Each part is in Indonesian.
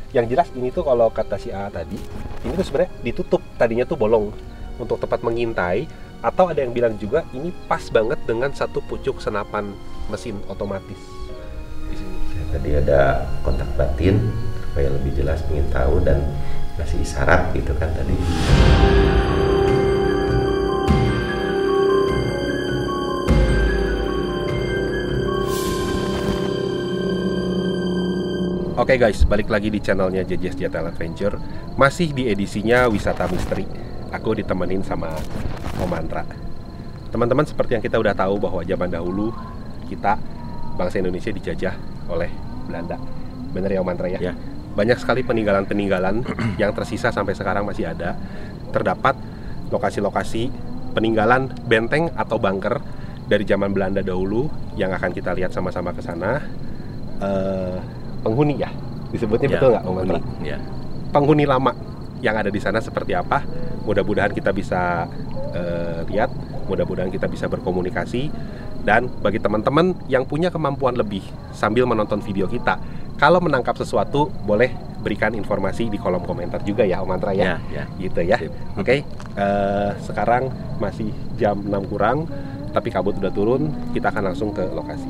Yang jelas ini tuh kalau kata si A tadi, ini tuh sebenarnya ditutup, tadinya tuh bolong untuk tempat mengintai, atau ada yang bilang juga ini pas banget dengan satu pucuk senapan mesin otomatis di sini. Tadi ada kontak batin supaya lebih jelas ingin tahu dan ngasih isyarat gitu kan tadi. Oke guys, balik lagi di channelnya JJ Sejahtera Adventure. Masih di edisinya Wisata Misteri. Aku ditemenin sama Om Mantra. Teman-teman, seperti yang kita udah tahu bahwa zaman dahulu kita, bangsa Indonesia, dijajah oleh Belanda. Bener ya Om Mantra ya? Ya. Banyak sekali peninggalan-peninggalan yang tersisa sampai sekarang masih ada. Terdapat lokasi-lokasi peninggalan benteng atau bunker dari zaman Belanda dahulu yang akan kita lihat sama-sama ke sana. Penghuni ya, disebutnya ya, betul nggak Om Mantra? Ya. Penghuni lama yang ada di sana seperti apa? Mudah-mudahan kita bisa lihat, mudah-mudahan kita bisa berkomunikasi. Dan bagi teman-teman yang punya kemampuan lebih sambil menonton video kita, kalau menangkap sesuatu boleh berikan informasi di kolom komentar juga ya Om Mantra ya, gitu ya. Oke, sekarang masih jam 6 kurang, tapi kabut udah turun, kita akan langsung ke lokasi.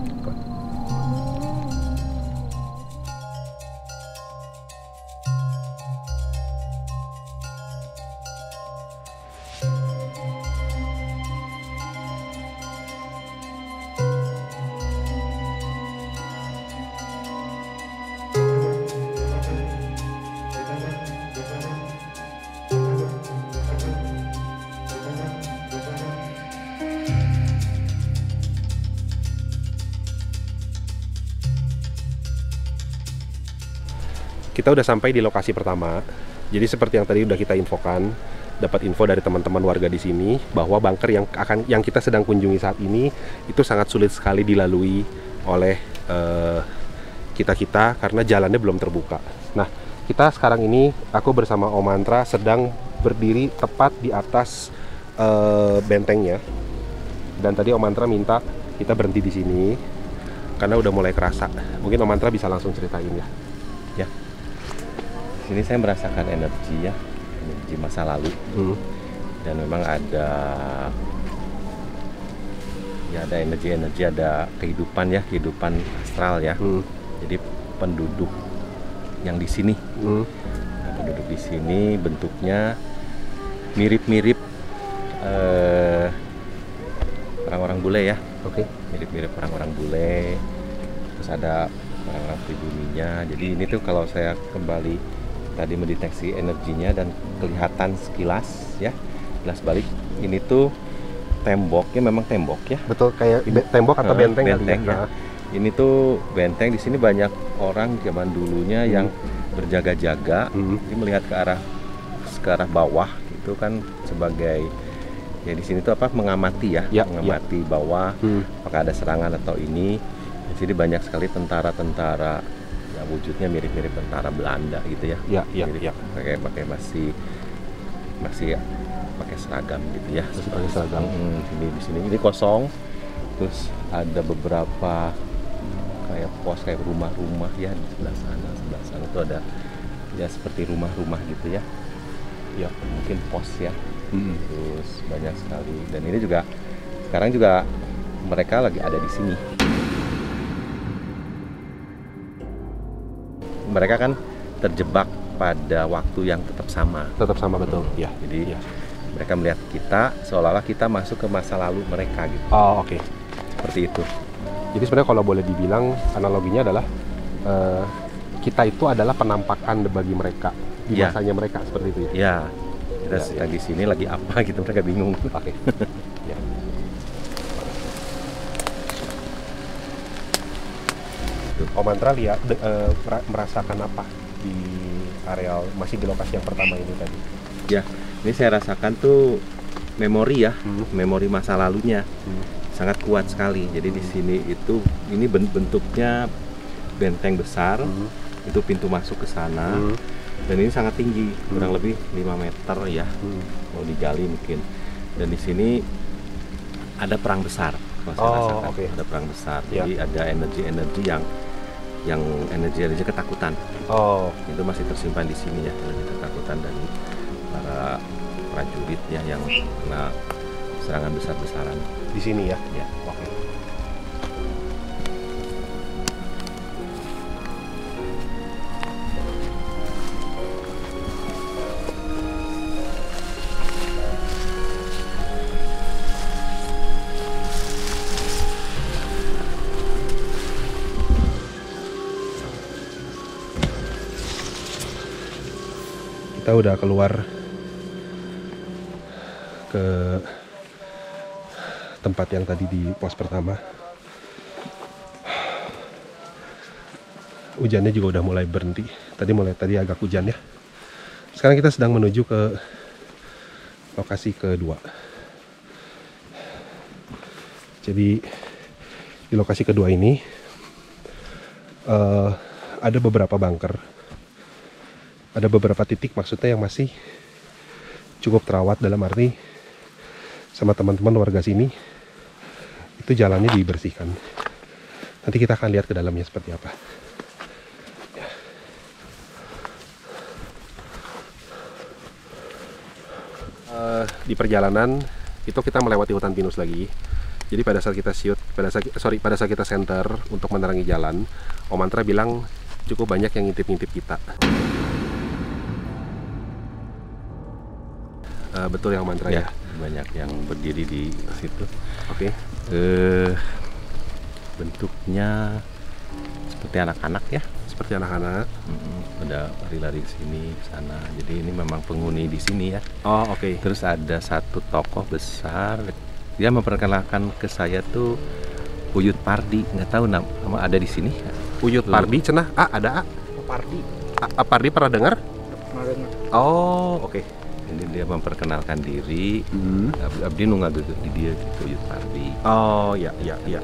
Kita udah sampai di lokasi pertama. Jadi seperti yang tadi udah kita infokan, dapat info dari teman-teman warga di sini bahwa bunker yang kita sedang kunjungi saat ini itu sangat sulit sekali dilalui oleh kita karena jalannya belum terbuka. Nah, kita sekarang ini aku bersama Om Mantra sedang berdiri tepat di atas bentengnya. Dan tadi Om Mantra minta kita berhenti di sini karena udah mulai kerasa. Mungkin Om Mantra bisa langsung ceritain ya. Ya. Sini saya merasakan energi ya, energi masa lalu. Dan memang ada energi, ada kehidupan ya, kehidupan astral ya. Jadi penduduk yang di sini, nah, penduduk di sini bentuknya mirip-mirip orang-orang bule ya. Oke. Mirip-mirip orang-orang bule. Terus ada orang-orang pribuminya. Jadi ini tuh kalau saya kembali tadi mendeteksi energinya dan kelihatan sekilas ya, sekilas balik ini tuh temboknya memang tembok ya. Betul, kayak tembok atau benteng ya. Ini tuh benteng, di sini banyak orang zaman dulunya yang berjaga-jaga, jadi melihat ke arah bawah itu kan sebagai ya di sini tuh apa, mengamati ya, mengamati bawah apakah ada serangan atau ini. Di sini banyak sekali tentara-tentara yang wujudnya mirip-mirip tentara Belanda gitu ya. Pakai masih pakai seragam gitu ya. Pakai seragam. Di sini ini kosong. Terus ada beberapa kayak pos, kayak rumah-rumah ya di sebelah sana tuh ada ya seperti rumah-rumah gitu ya. Ya, mungkin pos ya. Terus banyak sekali, dan ini juga sekarang juga mereka lagi ada di sini. Mereka kan terjebak pada waktu yang tetap sama. Tetap sama, betul. Ya. Jadi mereka melihat kita seolah-olah kita masuk ke masa lalu mereka gitu. Oh, oke. Seperti itu. Jadi sebenarnya kalau boleh dibilang analoginya adalah kita itu adalah penampakan bagi mereka di masanya mereka, seperti itu ya. Ya. Kita sedang di sini lagi apa gitu, mereka bingung. Oke. Ya. Om Mantra lihat merasakan apa di areal masih di lokasi yang pertama ini tadi? Ya, ini saya rasakan tuh memori ya, memori masa lalunya sangat kuat sekali. Jadi di sini itu ini bentuknya benteng besar, itu pintu masuk ke sana, dan ini sangat tinggi, kurang lebih 5 meter ya, mau digali mungkin. Dan di sini ada perang besar, saya rasakan. Ada perang besar. Jadi ada energi-energi yang yang energi ketakutan. Oh, Itu masih tersimpan di sini ya, energi ketakutan dari para prajuritnya yang kena serangan besar-besaran. di sini ya. Ya. Oke. Kita udah keluar ke tempat yang tadi di pos pertama. Hujannya juga udah mulai berhenti. Tadi agak hujan ya. Sekarang kita sedang menuju ke lokasi kedua. Jadi di lokasi kedua ini ada beberapa bunker. Ada beberapa titik maksudnya yang masih cukup terawat, dalam arti sama teman-teman warga sini itu jalannya dibersihkan. Nanti kita akan lihat ke dalamnya seperti apa. Ya. Di perjalanan itu kita melewati hutan pinus lagi. Jadi pada saat kita center untuk menerangi jalan, Om Mantra bilang cukup banyak yang ngintip-ngintip kita. Betul yang Mantra ya? Banyak yang berdiri di situ. Oke. Bentuknya seperti anak-anak ya. Seperti anak-anak. Udah lari-lari ke sini, ke sana. Jadi ini memang penghuni di sini ya. Oh, oke. Terus ada satu tokoh besar. Dia memperkenalkan ke saya tuh Uyut Pardi. Nggak tahu nama ada di sini. Uyut Pardi, cenah. Ada. Pardi. Pardi pernah dengar? Pernah dengar. Oh, oke. Ini dia memperkenalkan diri. Abdi nu ngageugeut di dia gitu, Uyut Pardi. Oh, ya.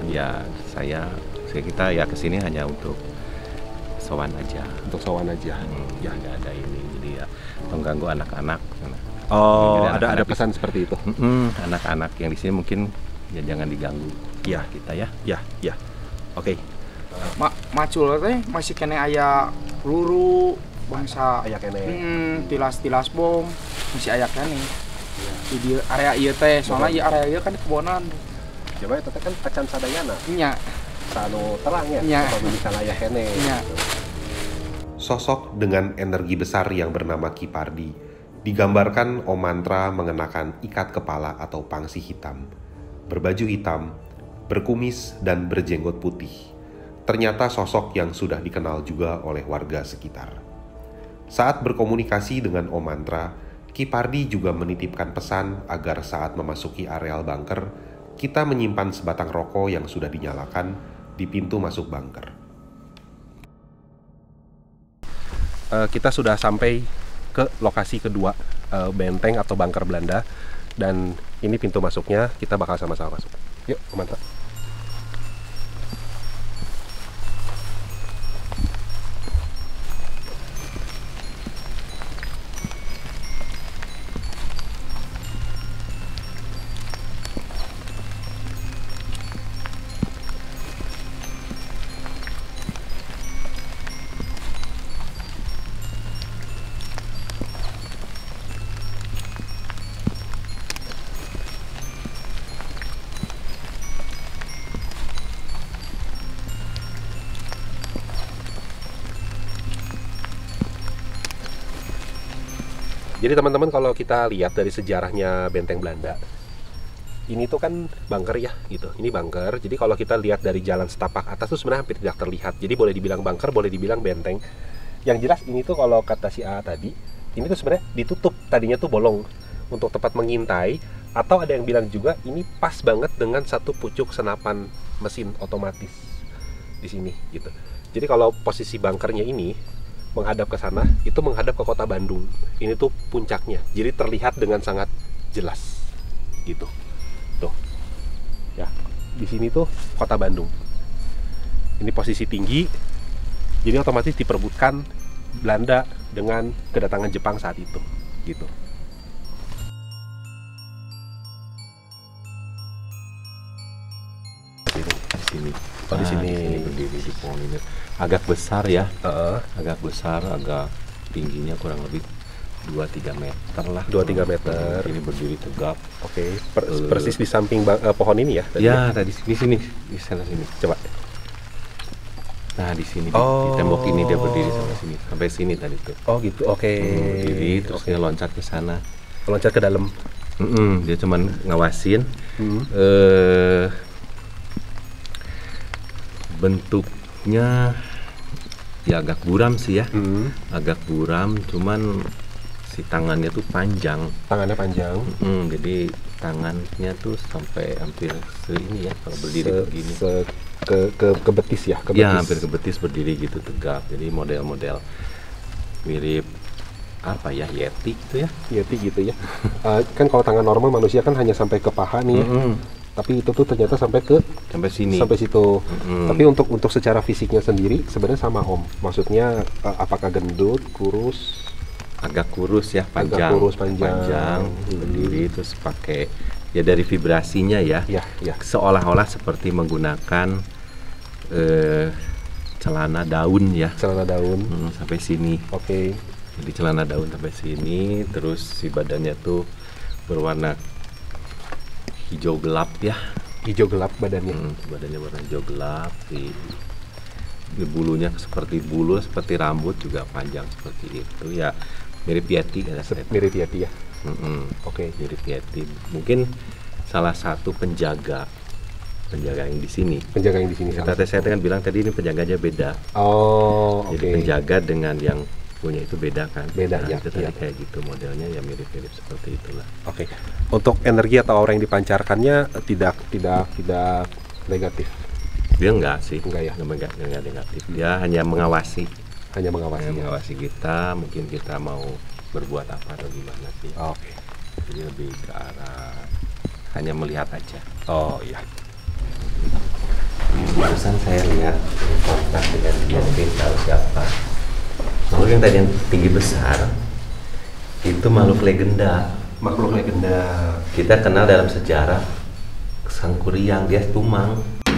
Kita ya kesini hanya untuk sowan aja. Untuk sowan aja. Ya nggak ada ini, jadi ya mengganggu anak-anak. Oh, Jadi ada anak-anak pesan seperti itu. Anak-anak yang di sini mungkin ya jangan diganggu. Ya. Kita ya. Ya. Oke. Macul teh masih kena aya peluru bangsa Aya kene. tilas bom masih aya kene. Di area ieu teh, soalnya ieu area ieu kan kebonan. Coba itu kan acan sadayana. Nya. Sanu terang ya. Nya. Kalau bisa aya kene. Nya. Sosok dengan energi besar yang bernama Ki Pardi digambarkan Om Mantra mengenakan ikat kepala atau pangsi hitam, berbaju hitam, berkumis dan berjenggot putih. Ternyata sosok yang sudah dikenal juga oleh warga sekitar. Saat berkomunikasi dengan Om Mantra, Ki Pardi juga menitipkan pesan agar saat memasuki areal bunker, kita menyimpan sebatang rokok yang sudah dinyalakan di pintu masuk bunker. Kita sudah sampai ke lokasi kedua, benteng atau bunker Belanda, dan ini pintu masuknya. Kita bakal sama-sama masuk. Yuk, Om Mantra. Jadi teman-teman, kalau kita lihat dari sejarahnya benteng Belanda, ini tuh kan bunker ya gitu. Ini bunker. Jadi kalau kita lihat dari jalan setapak atas tuh sebenarnya hampir tidak terlihat. Jadi boleh dibilang bunker, boleh dibilang benteng. Yang jelas ini tuh kalau kata si A tadi, ini tuh sebenarnya ditutup. Tadinya tuh bolong untuk tempat mengintai, atau ada yang bilang juga ini pas banget dengan satu pucuk senapan mesin otomatis di sini gitu. Jadi kalau posisi bunkernya ini menghadap ke sana, itu menghadap ke kota Bandung. Ini tuh puncaknya, jadi terlihat dengan sangat jelas gitu. Tuh ya, di sini tuh kota Bandung. Ini posisi tinggi, jadi otomatis diperebutkan Belanda dengan kedatangan Jepang saat itu gitu. Di sini. Oh, di sini berdiri di pohon ini. Agak besar ya. Agak besar, agak tingginya kurang lebih 2-3 meter lah. 2-3 meter. Ini berdiri tegap. Oke. Persis di samping pohon ini ya? Ya, tadi sini, di sana sini. Coba. Nah, di sini di tembok ini dia berdiri sampai sini tadi tuh. Oh gitu. Oke. Berdiri terus dia loncat ke sana. Loncat ke dalam. Dia cuman ngawasin. Bentuknya ya agak buram sih ya. Agak buram, cuman si tangannya tuh panjang. Tangannya panjang. Jadi tangannya tuh sampai hampir ini ya kalau berdiri begini. Ke betis ya? Ke betis. Ya, hampir ke betis berdiri gitu tegap. Jadi model-model mirip apa ya, Yeti gitu ya. Yeti gitu ya. Kan kalau tangan normal manusia kan hanya sampai ke paha nih ya. Tapi itu tuh ternyata sampai sini. Sampai situ. Tapi untuk secara fisiknya sendiri sebenarnya sama Om. Maksudnya apakah gendut, kurus? Agak kurus ya, panjang. Agak kurus, panjang. Berdiri terus pakai ya dari vibrasinya ya. Ya. Seolah-olah seperti menggunakan celana daun ya. Celana daun. Sampai sini. Oke. Jadi celana daun sampai sini, terus si badannya tuh berwarna hijau gelap ya. Hijau gelap badannya. Badannya warna hijau gelap, di bulunya seperti bulu, seperti rambut juga panjang seperti itu ya. Mirip Yeti kan? Mirip Yeti ya. Oke. Mirip Yeti. Mungkin salah satu penjaga yang di sini. Penjaga yang di sini. Kata saya kan bilang tadi ini penjaganya beda. Oh, oke. Jadi penjaga dengan yang punya itu beda kan? Beda ya. Itu tadi kayak gitu modelnya ya, mirip-mirip seperti itulah. Oke. Untuk energi atau aura yang dipancarkannya tidak negatif. Dia enggak sih. Enggak ya. Enggak negatif. Dia hanya mengawasi. Hanya mengawasi Kita, mungkin kita mau berbuat apa atau gimana sih. Oke. Jadi lebih ke arah hanya melihat aja. Oh iya. Barusan saya lihat kontak dengan dia, tapi tahu siapa. Makhluk yang tadi yang tinggi besar itu makhluk legenda. Makhluk legenda. Kita kenal dalam sejarah Sangkuriang, dia Tumang.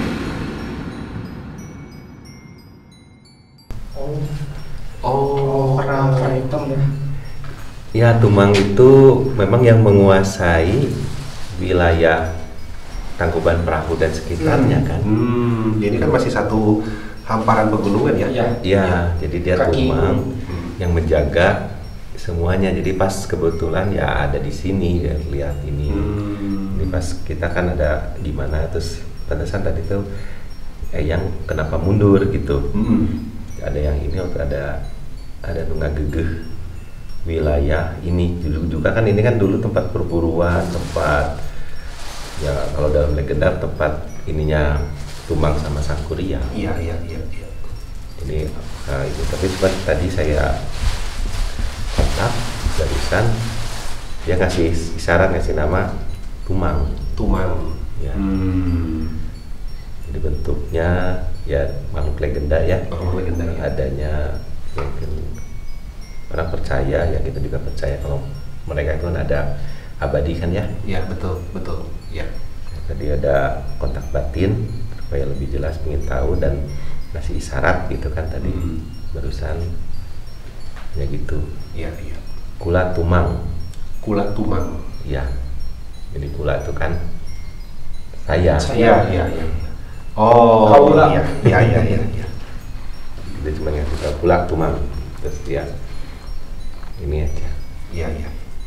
Karena warna hitam ya. Ya, Tumang itu memang yang menguasai wilayah Tangkuban Perahu dan sekitarnya kan. Jadi kan masih satu hamparan pegunungan ya? Iya, jadi dia Tumang yang menjaga semuanya. Jadi pas kebetulan ya ada di sini ya, lihat ini. Ini pas kita kan ada gimana, terus pantesan tadi tuh yang kenapa mundur gitu. Ada yang ini ada nunggah gegeh wilayah ini dulu juga kan, ini kan dulu tempat perburuan, tempat ya kalau dalam legenda tempat ininya Tumang sama Sangkuriang. Iya. Jadi itu tapi tadi saya kontak barusan, dia ngasih isyarat, ngasih nama Tumang. Ya. Jadi bentuknya ya makhluk legenda ya. Adanya mungkin orang percaya ya, kita juga percaya kalau mereka itu kan ada abadi kan ya. Iya, betul. Ya. Tadi ada kontak batin supaya lebih jelas ingin tahu dan ngasih isyarat gitu kan tadi barusan ya gitu. Iya. Kula Tumang. Ya. Jadi kula itu kan saya. Iya. Oh, Kaula. Iya. Dia cuma ngasih tahu kula Tumang, terus dia ini aja. Iya.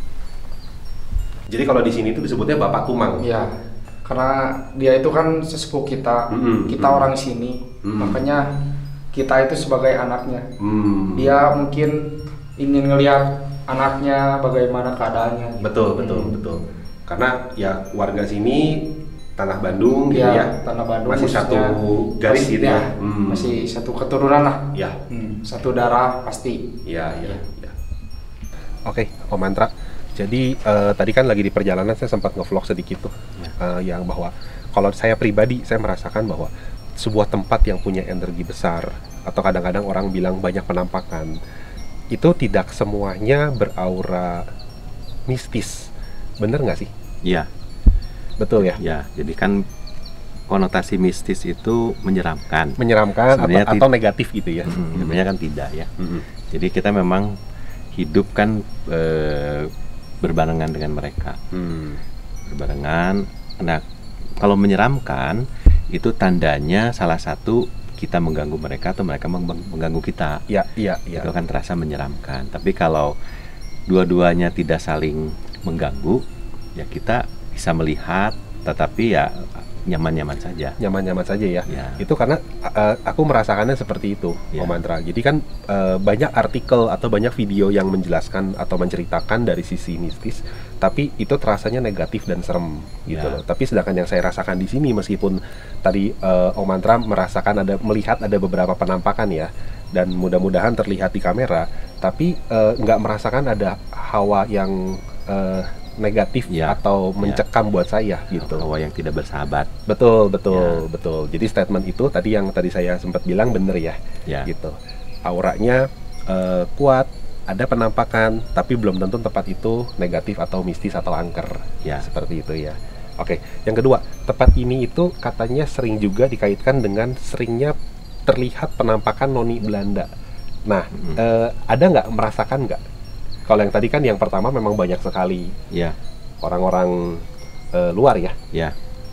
Jadi kalau di sini itu disebutnya Bapak Tumang. Iya. Karena dia itu kan sesepuh kita. Kita orang sini. Makanya kita itu sebagai anaknya. Dia mungkin ingin ngelihat anaknya bagaimana keadaannya. Betul. Karena ya warga sini Tanah Bandung gitu ya. Tanah Bandung masih satu garis gitu ya. Masih satu keturunan lah. Ya. Satu darah pasti. Iya. Oke, Om Mantra. Jadi tadi kan lagi di perjalanan saya sempat nge-vlog sedikit tuh, yang bahwa kalau saya pribadi saya merasakan bahwa sebuah tempat yang punya energi besar atau kadang-kadang orang bilang banyak penampakan itu tidak semuanya beraura mistis, bener nggak sih? Iya. Betul ya? Ya, jadi kan konotasi mistis itu menyeramkan. Menyeramkan atau negatif gitu ya? Sebenarnya kan tidak ya. Jadi kita memang hidup kan berbarengan dengan mereka. Berbarengan. Nah, kalau menyeramkan itu tandanya salah satu kita mengganggu mereka atau mereka mengganggu kita. Iya. Itu kan terasa menyeramkan. Tapi kalau dua-duanya tidak saling mengganggu, ya kita bisa melihat, tetapi ya nyaman-nyaman saja. Nyaman-nyaman saja ya. Ya. Itu karena aku merasakannya seperti itu, Ya. Om Mantra. Jadi kan banyak artikel atau banyak video yang menjelaskan atau menceritakan dari sisi mistis, tapi itu terasanya negatif dan serem gitu Ya. loh. Tapi sedangkan yang saya rasakan di sini, meskipun tadi Om Mantra merasakan melihat ada beberapa penampakan ya, dan mudah-mudahan terlihat di kamera, tapi nggak merasakan ada hawa yang negatif Ya. atau mencekam buat saya gitu. Hawa yang tidak bersahabat. Betul. Ya. Jadi statement itu tadi yang tadi saya sempat bilang bener ya, Ya. gitu. Auranya kuat, ada penampakan, tapi belum tentu tempat itu negatif atau mistis atau angker. Ya. Seperti itu ya. Oke, yang kedua, tempat ini itu katanya sering juga dikaitkan dengan seringnya terlihat penampakan noni Belanda. Nah, ada nggak merasakan nggak? Kalau yang tadi kan yang pertama memang banyak sekali Ya. orang-orang luar ya. Ya.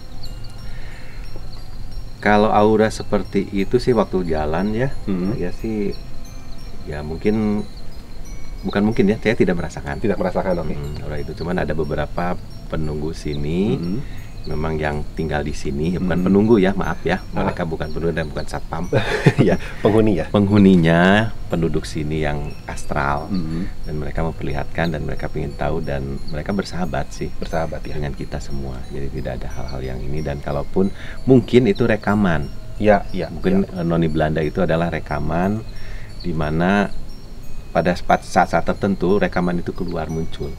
Kalau aura seperti itu sih waktu jalan ya, saya sih ya bukan mungkin ya, saya tidak merasakan. Tidak merasakan, oke. Aura itu cuman ada beberapa penunggu sini, memang yang tinggal di sini, bukan penunggu ya, maaf ya, mereka bukan penunggu dan bukan satpam. Ya, penghuni ya. Penghuninya penduduk sini yang astral, dan mereka memperlihatkan dan mereka ingin tahu dan mereka bersahabat sih. Bersahabat ya. Dengan kita semua, jadi tidak ada hal-hal yang ini. Dan kalaupun mungkin itu rekaman, Ya. mungkin noni Belanda itu adalah rekaman di mana pada saat-saat tertentu rekaman itu keluar muncul.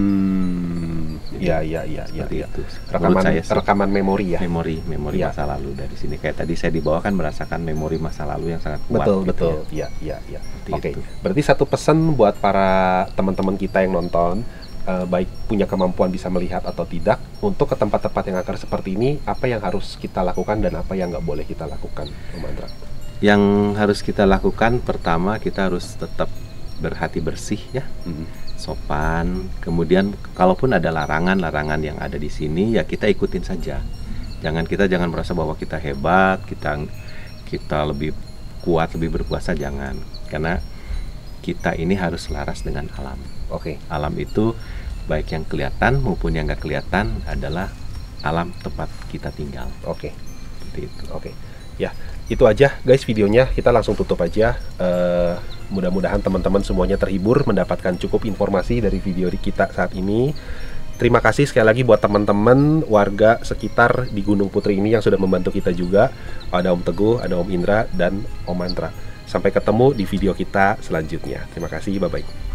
Ya. Seperti itu. Rekaman, Menurut saya sih, rekaman memori ya. memori Ya. masa lalu dari sini. Kayak tadi saya dibawa kan merasakan memori masa lalu yang sangat kuat. Betul. gitu ya. Ya. Seperti Oke. itu. Berarti satu pesan buat para teman-teman kita yang nonton, baik punya kemampuan bisa melihat atau tidak, untuk ke tempat-tempat yang angker seperti ini, apa yang harus kita lakukan dan apa yang nggak boleh kita lakukan, Om Mantra? Yang harus kita lakukan, pertama kita harus tetap berhati bersih ya, sopan. Kemudian kalaupun ada larangan yang ada di sini, ya kita ikutin saja. Jangan merasa bahwa kita hebat, kita lebih kuat, lebih berkuasa, jangan. Karena kita ini harus selaras dengan alam. Oke. Alam itu baik yang kelihatan maupun yang nggak kelihatan adalah alam tempat kita tinggal. Oke. Seperti itu. Oke. Ya, itu aja guys videonya. Kita langsung tutup aja. Mudah-mudahan teman-teman semuanya terhibur, mendapatkan cukup informasi dari video kita saat ini. Terima kasih sekali lagi buat teman-teman warga sekitar di Gunung Putri ini yang sudah membantu kita juga. Ada Om Teguh, ada Om Indra, dan Om Mantra. Sampai ketemu di video kita selanjutnya. Terima kasih, bye-bye.